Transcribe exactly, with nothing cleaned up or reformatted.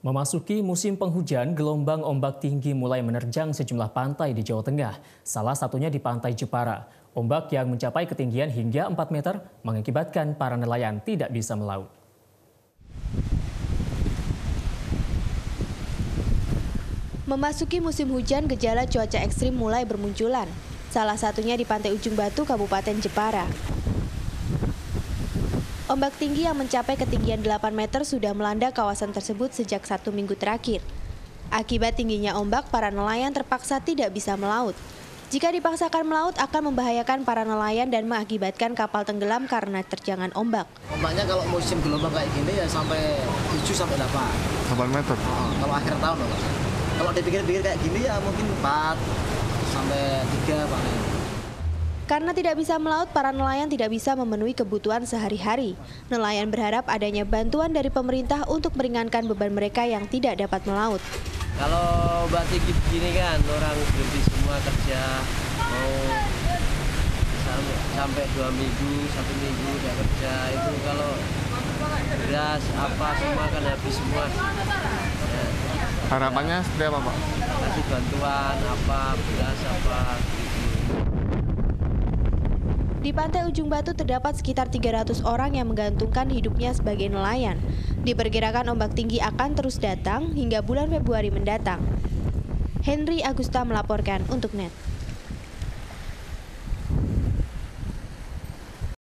Memasuki musim penghujan, gelombang ombak tinggi mulai menerjang sejumlah pantai di Jawa Tengah. Salah satunya di Pantai Jepara. Ombak yang mencapai ketinggian hingga empat meter mengakibatkan para nelayan tidak bisa melaut. Memasuki musim hujan, gejala cuaca ekstrim mulai bermunculan. Salah satunya di Pantai Ujung Batu, Kabupaten Jepara. Ombak tinggi yang mencapai ketinggian delapan meter sudah melanda kawasan tersebut sejak satu minggu terakhir. Akibat tingginya ombak, para nelayan terpaksa tidak bisa melaut. Jika dipaksakan melaut akan membahayakan para nelayan dan mengakibatkan kapal tenggelam karena terjangan ombak. Ombaknya kalau musim gelombang kayak gini ya sampai tujuh sampai delapan. delapan meter? Oh, kalau akhir tahun loh. Kalau dipikir-pikir kayak gini ya mungkin empat sampai tiga paling. Karena tidak bisa melaut, para nelayan tidak bisa memenuhi kebutuhan sehari-hari. Nelayan berharap adanya bantuan dari pemerintah untuk meringankan beban mereka yang tidak dapat melaut. Kalau ombak tinggi begini kan, orang berhenti semua kerja, mau sampai dua minggu, satu minggu tidak kerja, itu kalau beras apa semua kan habis semua. Ya. Harapannya seperti apa, Pak? Kasih bantuan apa, beras apa, gitu. Di Pantai Ujung Batu terdapat sekitar tiga ratus orang yang menggantungkan hidupnya sebagai nelayan. Diperkirakan ombak tinggi akan terus datang hingga bulan Februari mendatang. Henry Agusta melaporkan untuk N E T.